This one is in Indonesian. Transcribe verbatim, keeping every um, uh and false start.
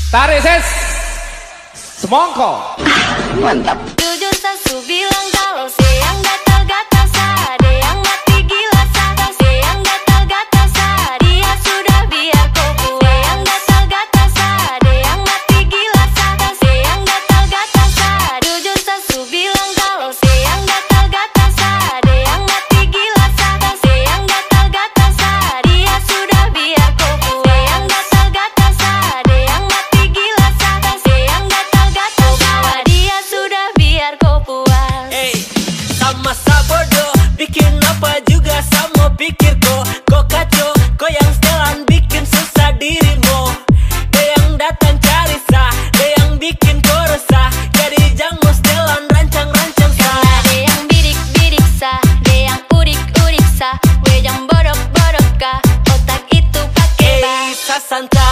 Tarik ses. Semongko. Mantap. Jujur sasu bilang kalau siang gatal-gatal ada yang mati gila sadar siang gatal-gatal dia sudah biar kau puas yang gatal-gatal ada yang mati gila sadar siang gatal-gatal jujur sasu bilang kalau siang gatal-gatal ada yang mati gila sadar siang gatal-gatal dia sudah biar kau puas yang gatal-gatal ada yang mati gila sadar siang gatal-gatal bahwa dia sudah biar kau puas. Hey, sama sabodo, bikin apa juga sama pikir kok. Kok kacau, kok yang setelan bikin susah dirimu. Ada yang datang cari sah, ada yang bikin kau resah. Jadi jangan setelan rancang-rancang sah. Ada yang bidik-bidik sah, ada yang udik-udik sah. We jangan bodoh-bodoh kah, otak itu pakai bah. Hey, sasanta